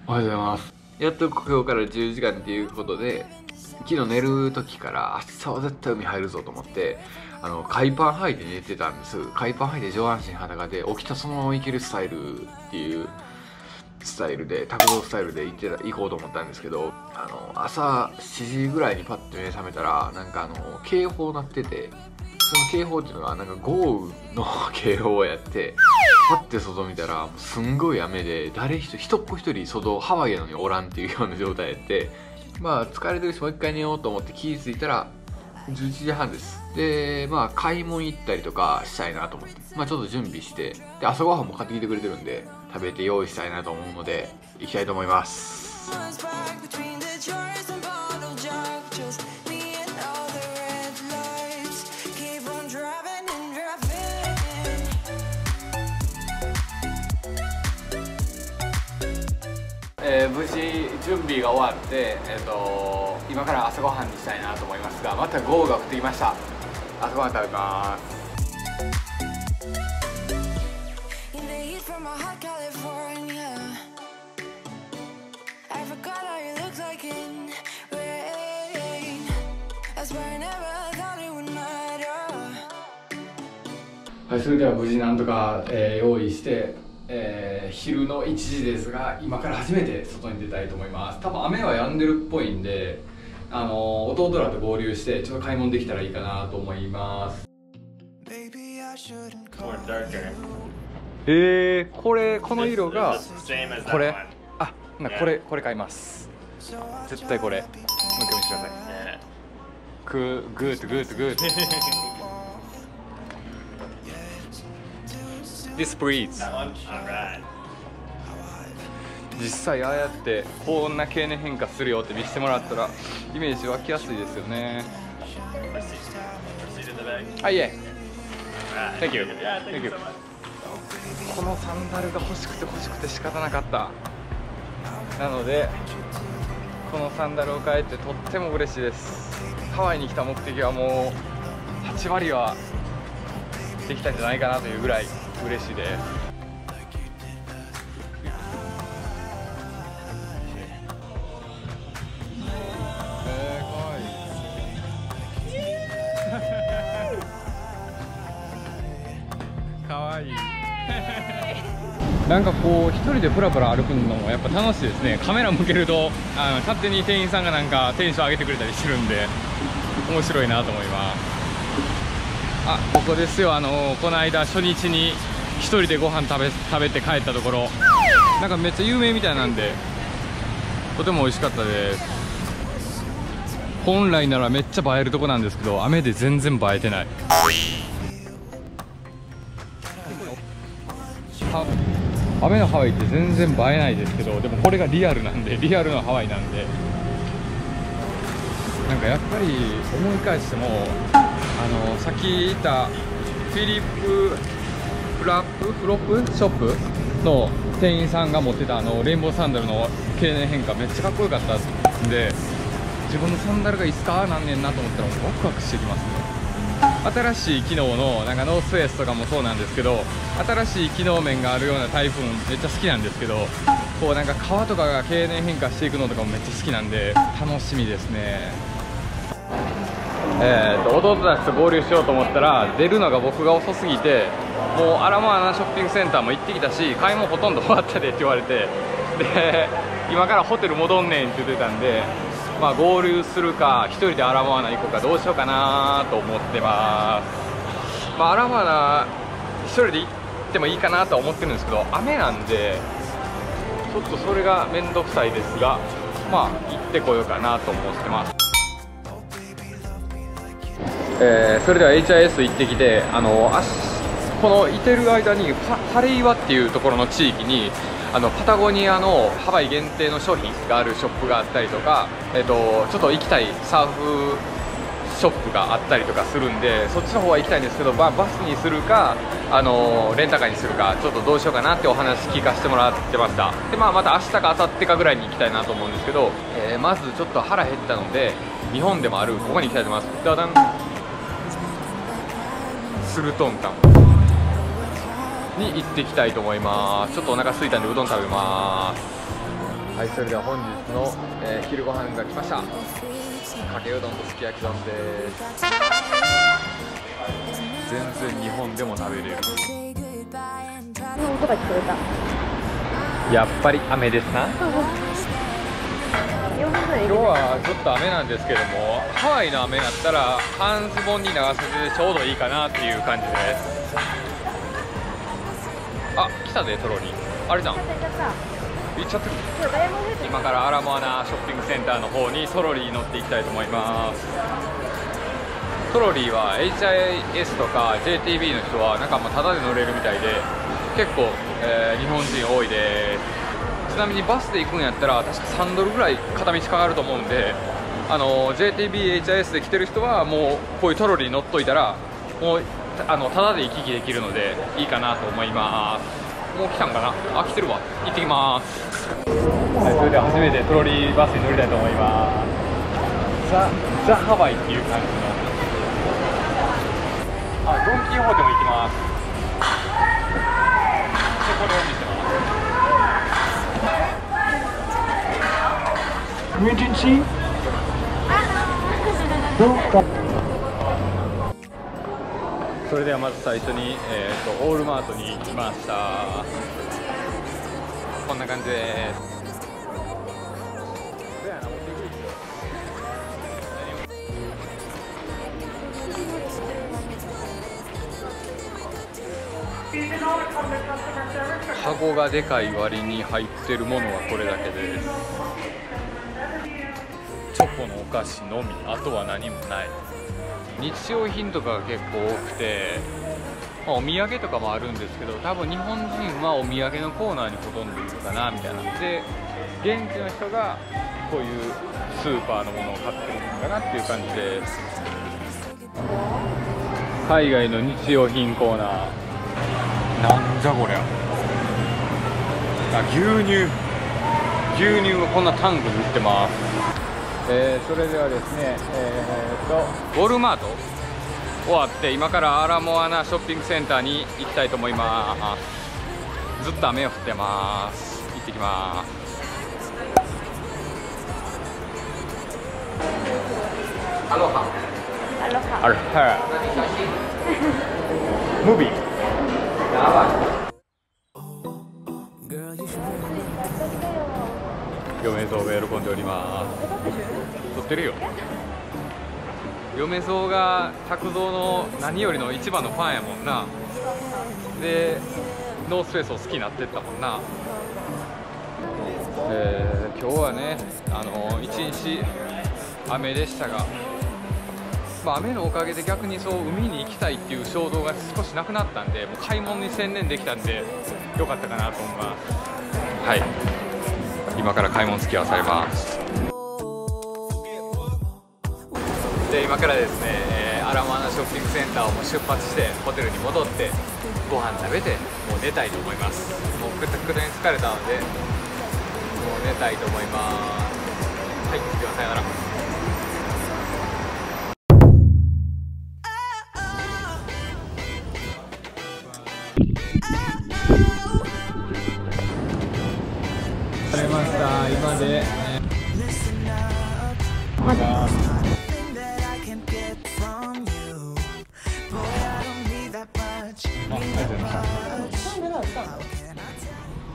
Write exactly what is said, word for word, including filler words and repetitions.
おはようございます。やっと今日からじゅうじかんっていうことで、昨日寝る時から明日は絶対海入るぞと思って、あの、海パン履いて寝てたんです。海パン履いて上半身裸で起きたそのまま行けるスタイルっていうスタイルで、卓上スタイルで行ってた、行こうと思ったんですけど、あの、朝しちじぐらいにパッと目覚めたら、なんかあの、警報鳴ってて、その警報っていうのがなんか豪雨の警報をやって、パッて外見たら、すんごい雨で、誰一人、一っ子一人外、ハワイやのにおらんっていうような状態やって、まあ疲れてるしもう一回寝ようと思って気づいたら、じゅういちじはんです。で、まあ買い物行ったりとかしたいなと思って、まあちょっと準備して、で、朝ごはんも買ってきてくれてるんで、食べて用意したいなと思うので、行きたいと思います。えー、無事準備が終わって、えー、と今から朝ごはんにしたいなと思いますが、また豪雨が降ってきました。朝ごはん食べます。はい、それでは無事なんとか、えー、用意して、えー、昼のいちじですが、今から初めて外に出たいと思います。多分雨は止んでるっぽいんで、あのー、弟らと合流してちょっと買い物できたらいいかなと思います。えー、これこの色がこれ、あ、なこれこれ買います。絶対これ。もう一回見せてください。グーグーとグーとグーとThis please. 実際ああやってこんな経年変化するよって見せてもらったらイメージ湧きやすいですよね。あ、いえ。Thank you. Thank you. このサンダルが欲しくて欲しくて仕方なかった。なのでこのサンダルを買えてとっても嬉しいです。ハワイに来た目的はもうはち割はできたんじゃないかなというぐらい嬉しいです。えー、かわいい。かわいい。なんかこう一人でフラフラ歩くのもやっぱ楽しいですね。カメラ向けるとあの勝手に店員さんがなんかテンション上げてくれたりしてるんで面白いなと思います。あ、ここですよ。あのこの間初日に一人でご飯食べ食べて帰ったところ、なんかめっちゃ有名みたいなんでとても美味しかったです。本来ならめっちゃ映えるとこなんですけど、雨で全然映えてない。雨のハワイって全然映えないですけど、でもこれがリアルなんで、リアルのハワイなんで、なんかやっぱり思い返しても、あのさっき言ったフィリップフラップフロップショップの店員さんが持ってたあのレインボーサンダルの経年変化めっちゃかっこよかったんで、自分のサンダルがいつかなんねんなと思ったらワクワクしてきますね。新しい機能のなんかノースフェイスとかもそうなんですけど、新しい機能面があるようなタイプめっちゃ好きなんですけど、こうなんか革とかが経年変化していくのとかもめっちゃ好きなんで楽しみですね。えー、と弟たちと合流しようと思ったら出るのが僕が遅すぎて、もうアラモアナショッピングセンターも行ってきたし買い物ほとんど終わったでって言われて、で今からホテル戻んねんって言ってたんで、まあ、合流するか一人でアラモアナ行こうかどうしようかなと思ってます。まあ、アラモアナ一人で行ってもいいかなとは思ってるんですけど、雨なんでちょっとそれが面倒くさいですが、まあ行ってこようかなと思ってます。えー、それでは エイチアイエス 行ってきて、あのこのいてる間にハレイワっていうところの地域にあのパタゴニアのハワイ限定の商品があるショップがあったりとか、えー、とちょっと行きたいサーフショップがあったりとかするんで、そっちの方は行きたいんですけど、まあ、バスにするかあのレンタカーにするかちょっとどうしようかなってお話聞かせてもらってました。で、まあ、また明日か明後日かぐらいに行きたいなと思うんですけど、えー、まずちょっと腹減ったので日本でもあるここに行きたいと思います。ダダンスルトンタンに行ってきたいと思います。ちょっとお腹空いたんでうどん食べます。 はい、それでは本日の、えー、昼ご飯が来ました。かけうどんとすき焼き丼です。全然日本でも食べれる。 音が聞こえた。 やっぱり雨ですな。今日はちょっと雨なんですけども、ハワイの雨だったら半ズボンに長袖でちょうどいいかなっていう感じです。あ、来たでトロリー。あれじゃん。行っちゃってる。今からアラモアナショッピングセンターの方にトロリー乗っていきたいと思います。トロリーは エイチアイエス とか ジェイティービー の人はなんかまあタダで乗れるみたいで、結構、えー、日本人多いです。ちなみにバスで行くんやったら確かさんドルぐらい片道かかると思うんで、あの ジェイティービー、エイチアイエス で来てる人はもうこういうトロリー乗っといたらもうあのタダで行き来できるのでいいかなと思います。もう来たんかなあ、来てるわ。行ってきます。はい、それでは初めてトロリーバスに乗りたいと思います。ザ・ザ・ハワイっていう感じの、あ、ドンキーホーテも行きます。で、これを見せます。Emergency? それではまず最初に、えー、とオールマートに来ました。こんな感じです。カゴがでかい割に入ってるものはこれだけです。チョコのお菓子のみ、あとは何もない。日用品とかが結構多くて、まあ、お土産とかもあるんですけど、多分日本人はお土産のコーナーにほとんどいるかなみたいな。で、現地の人がこういうスーパーのものを買ってるのかなっていう感じです。海外の日用品コーナー、なんじゃこりゃ。あ、牛乳牛乳がこんなタンクで売ってます。えー、それではですね、えー、とウォルマート終わって今からアラモアナショッピングセンターに行きたいと思います。ずっと雨が降ってます。行ってきます。アロハアロハアロハムービーやばい。嫁蔵が喜んでおります。撮ってるよ。嫁蔵が拓蔵の何よりの一番のファンやもんな。でノースフェイスを好きになってったもんな。えー、今日はね、あの一日雨でしたが、まあ、雨のおかげで逆にそう海に行きたいっていう衝動が少しなくなったんで、もう買い物に専念できたんでよかったかなと思います。はい、今から買い物付き合わされます。で、今からですね、えー、アラモアナショッピングセンターをもう出発してホテルに戻ってご飯食べてもう寝たいと思います。もうくたくたに疲れたのでもう寝たいと思います。はい、ではさよなら。されました。今で、えー、まだ